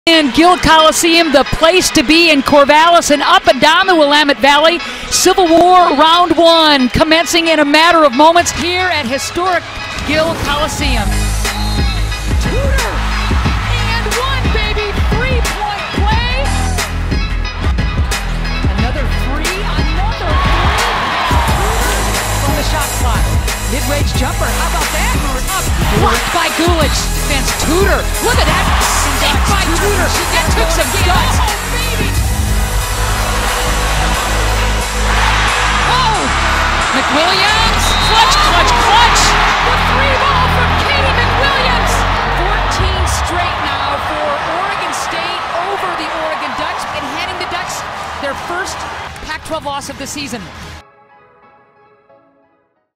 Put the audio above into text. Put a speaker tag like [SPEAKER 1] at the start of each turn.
[SPEAKER 1] In Gill Coliseum, the place to be in Corvallis and up and down the Willamette Valley. Civil War Round 1 commencing in a matter of moments here at historic Gill Coliseum. Tudor, and one, baby, three-point play. Another three. From the shot clock. Mid-range jumper, how about that? Up, blocked by Gulich. Defense Tudor, look at that. By Tudor, that took some guts. Oh, McWilliams, clutch. The three ball from Katie McWilliams. 14 straight now for Oregon State over the Oregon Ducks and handing the Ducks their first Pac-12 loss of the season.